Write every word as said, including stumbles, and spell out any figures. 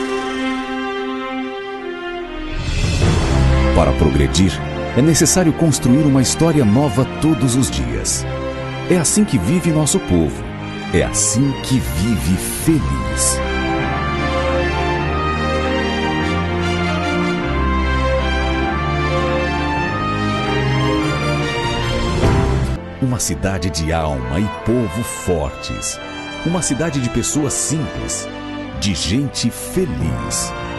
Para progredir, é necessário construir uma história nova todos os dias. É assim que vive nosso povo. É assim que vive feliz. Uma cidade de alma e povo fortes. Uma cidade de pessoas simples, de gente feliz.